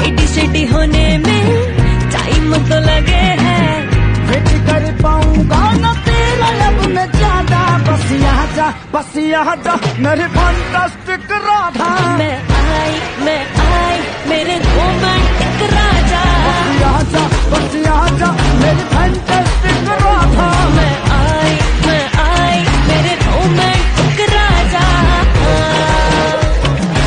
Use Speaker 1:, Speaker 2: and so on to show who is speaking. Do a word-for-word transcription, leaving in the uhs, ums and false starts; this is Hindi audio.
Speaker 1: एडी शेडी होने में टाइम तो लगे है,
Speaker 2: फिट कर पाऊंगा न तेरा लब में ज्यादा। बस यहाँ जा, बस यहाँ जा मेरी फंटास्टिक राधा।
Speaker 1: मैं आई मैं